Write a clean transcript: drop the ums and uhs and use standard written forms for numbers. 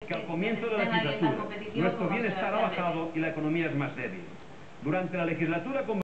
que al comienzo de la legislatura nuestro bienestar ha bajado y la economía es más débil. Durante la legislatura